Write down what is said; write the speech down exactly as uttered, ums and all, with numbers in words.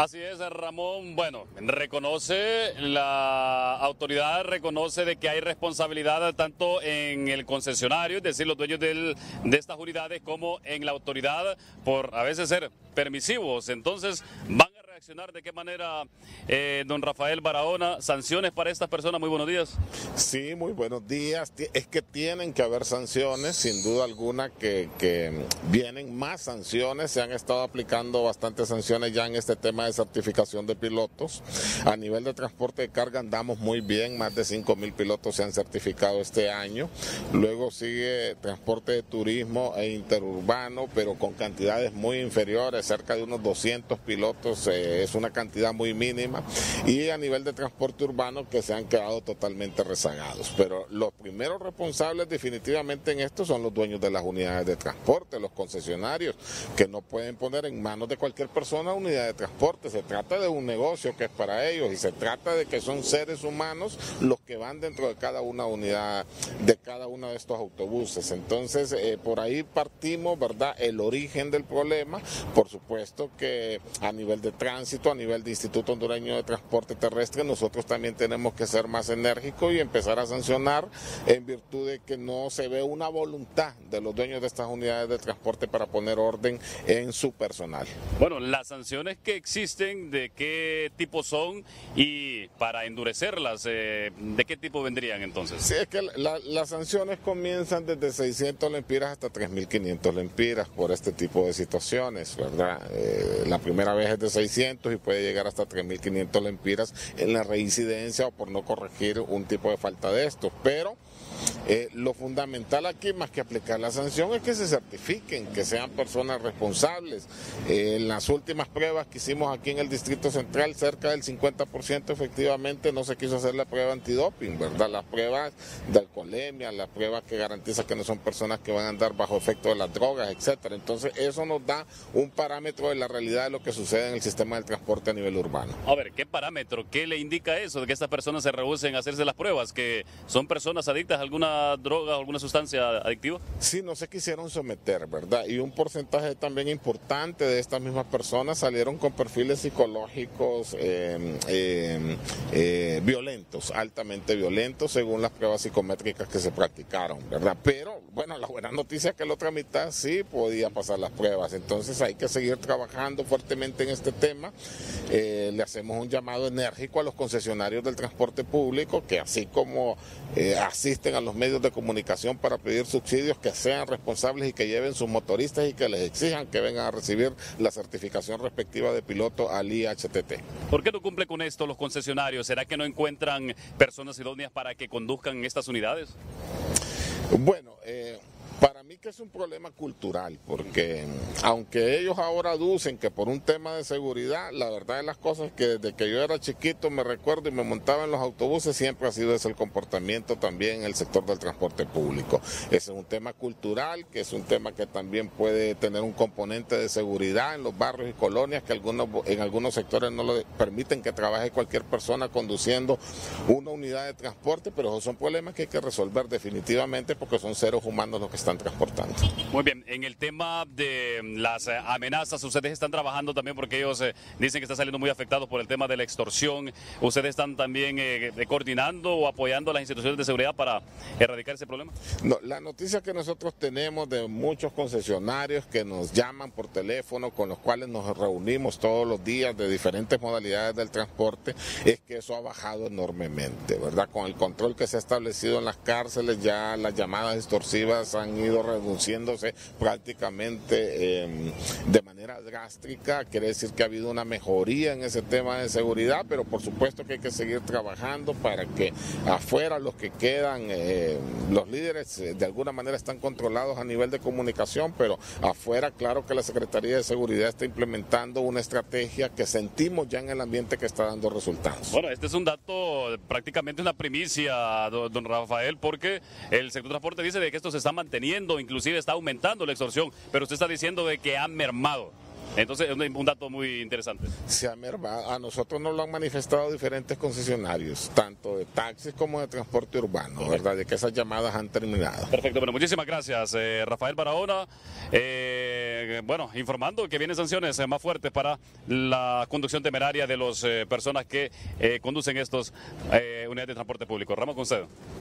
Así es, Ramón. Bueno, reconoce, la autoridad reconoce de que hay responsabilidad tanto en el concesionario, es decir, los dueños del, de estas unidades, como en la autoridad por a veces ser permisivos. Entonces, van a reaccionar de qué manera, eh, don Rafael Barahona, sanciones para estas personas. Muy buenos días. Sí, muy buenos días. Es que tienen que haber sanciones, sin duda alguna que, que vienen más sanciones. Se han estado aplicando bastantes sanciones ya en este tema de certificación de pilotos. A nivel de transporte de carga andamos muy bien, más de cinco mil pilotos se han certificado este año. Luego sigue transporte de turismo e interurbano, pero con cantidades muy inferiores, cerca de unos doscientos pilotos, eh, es una cantidad muy mínima. Y a nivel de transporte urbano que se han quedado totalmente rezagados. Pero los primeros responsables definitivamente en esto son los dueños de las unidades de transporte, los concesionarios, que no pueden poner en manos de cualquier persona unidad de transporte. Se trata de un negocio que es para ellos y se trata de que son seres humanos los que van dentro de cada una unidad, de cada uno de estos autobuses. Entonces, eh, por ahí partimos, ¿verdad? El origen del problema. Por supuesto que a nivel de tránsito, a nivel de Instituto Hondureño de Transporte Terrestre, nosotros también tenemos que ser más enérgicos y empezar a sancionar en virtud de que no se ve una voluntad de los dueños de estas unidades de transporte para poner orden en su personal. Bueno, las sanciones que existen, ¿de qué tipo son? Y para endurecerlas, eh, ¿de qué tipo vendrían entonces? Sí, es que la, las sanciones comienzan desde seiscientos lempiras hasta tres mil quinientos lempiras por este tipo de situaciones, ¿verdad? Eh, la primera vez es de seiscientos y puede llegar hasta tres mil quinientos lempiras en la reincidencia o por no corregir un tipo de falta de estos, pero Eh, lo fundamental aquí, más que aplicar la sanción, es que se certifiquen, que sean personas responsables. Eh, en las últimas pruebas que hicimos aquí en el Distrito Central, cerca del cincuenta por ciento efectivamente no se quiso hacer la prueba antidoping, ¿verdad? Las pruebas de alcoholemia, las pruebas que garantizan que no son personas que van a andar bajo efecto de las drogas, etcétera. Entonces, eso nos da un parámetro de la realidad de lo que sucede en el sistema del transporte a nivel urbano. A ver, ¿qué parámetro? ¿Qué le indica eso de que estas personas se rehúsen a hacerse las pruebas? ¿Que son personas adictas a alguna droga o alguna sustancia adictiva? Sí, no se quisieron someter, ¿verdad? Y un porcentaje también importante de estas mismas personas salieron con perfiles psicológicos eh, eh, eh, violentos, altamente violentos, según las pruebas psicométricas que se practicaron, ¿verdad? Pero, bueno, la buena noticia es que la otra mitad sí podía pasar las pruebas. Entonces hay que seguir trabajando fuertemente en este tema. Eh, le hacemos un llamado enérgico a los concesionarios del transporte público, que así como eh, asisten a los medios de comunicación para pedir subsidios, que sean responsables y que lleven sus motoristas y que les exijan que vengan a recibir la certificación respectiva de piloto al I H T T. ¿Por qué no cumple con esto los concesionarios? ¿Será que no encuentran personas idóneas para que conduzcan estas unidades? Bueno, eh, para mí que es un problema cultural, porque aunque ellos ahora aducen que por un tema de seguridad, la verdad de las cosas es que desde que yo era chiquito me recuerdo y me montaba en los autobuses, siempre ha sido ese el comportamiento también en el sector del transporte público. Ese es un tema cultural, que es un tema que también puede tener un componente de seguridad en los barrios y colonias, que algunos, en algunos sectores no lo permiten que trabaje cualquier persona conduciendo una unidad de transporte, pero esos son problemas que hay que resolver definitivamente porque son seres humanos los que están transportando. Muy bien, en el tema de las eh, amenazas, ustedes están trabajando también porque ellos eh, dicen que están saliendo muy afectados por el tema de la extorsión. ¿Ustedes están también eh, coordinando o apoyando a las instituciones de seguridad para erradicar ese problema? No, la noticia que nosotros tenemos de muchos concesionarios que nos llaman por teléfono, con los cuales nos reunimos todos los días de diferentes modalidades del transporte, es que eso ha bajado enormemente, ¿verdad? Con el control que se ha establecido en las cárceles, ya las llamadas extorsivas han ido reduciéndose prácticamente eh, de manera drástica. Quiere decir que ha habido una mejoría en ese tema de seguridad, pero por supuesto que hay que seguir trabajando para que afuera los que quedan, eh, los líderes eh, de alguna manera están controlados a nivel de comunicación, pero afuera claro que la Secretaría de Seguridad está implementando una estrategia que sentimos ya en el ambiente que está dando resultados. Bueno, este es un dato, prácticamente una primicia, don, don Rafael, porque el sector de transporte dice de que esto se está manteniendo, inclusive está aumentando la extorsión, pero usted está diciendo de que ha mermado. Entonces es un dato muy interesante. Se ha mermado. A nosotros nos lo han manifestado diferentes concesionarios, tanto de taxis como de transporte urbano, ¿verdad? De que esas llamadas han terminado. Perfecto, bueno, muchísimas gracias, eh, Rafael Barahona, eh, eh, bueno, informando que vienen sanciones eh, más fuertes para la conducción temeraria de las eh, personas que eh, conducen estos eh, unidades de transporte público. Ramos, con usted.